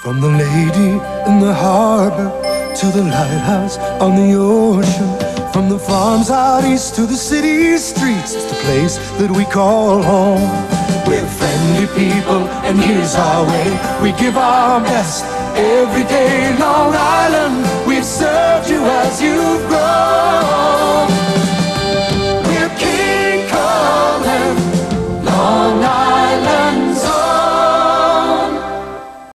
From the lady in the harbor to the lighthouse on the ocean, from the farms out east to the city streets, it's the place that we call home. We're friendly people, and here's our way. We give our best every day. Long Island, we've served you as you've grown.